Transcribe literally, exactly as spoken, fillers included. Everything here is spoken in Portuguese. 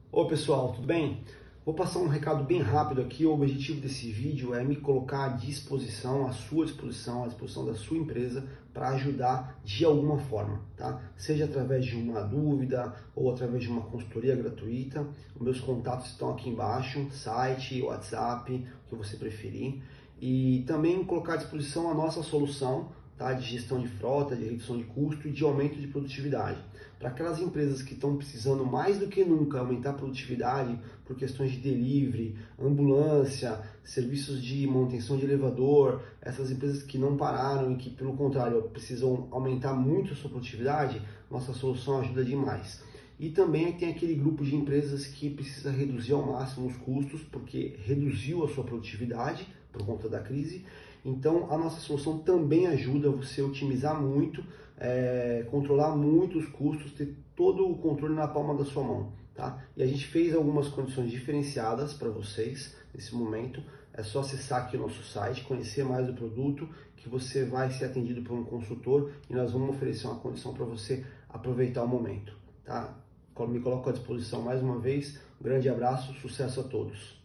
Oi pessoal, tudo bem? Vou passar um recado bem rápido aqui. O objetivo desse vídeo é me colocar à disposição, à sua disposição, à disposição da sua empresa para ajudar de alguma forma, tá? Seja através de uma dúvida ou através de uma consultoria gratuita. Os meus contatos estão aqui embaixo, site, WhatsApp, o que você preferir. E também colocar à disposição a nossa solução, tá, de gestão de frota, de redução de custo e de aumento de produtividade. Para aquelas empresas que estão precisando mais do que nunca aumentar a produtividade por questões de delivery, ambulância, serviços de manutenção de elevador, essas empresas que não pararam e que, pelo contrário, precisam aumentar muito a sua produtividade, nossa solução ajuda demais. E também tem aquele grupo de empresas que precisa reduzir ao máximo os custos, porque reduziu a sua produtividade por conta da crise. Então a nossa solução também ajuda você a otimizar muito, é, controlar muito os custos, ter todo o controle na palma da sua mão. Tá? E a gente fez algumas condições diferenciadas para vocês nesse momento. É só acessar aqui o nosso site, conhecer mais o produto, que você vai ser atendido por um consultor e nós vamos oferecer uma condição para você aproveitar o momento. Tá? Me coloco à disposição mais uma vez. Um grande abraço, sucesso a todos.